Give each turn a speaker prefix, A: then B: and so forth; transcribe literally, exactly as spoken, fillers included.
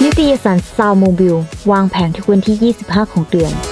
A: นิตยสารซาวโมบิลวางแผงทุกวันที่ยี่สิบห้าของเดือน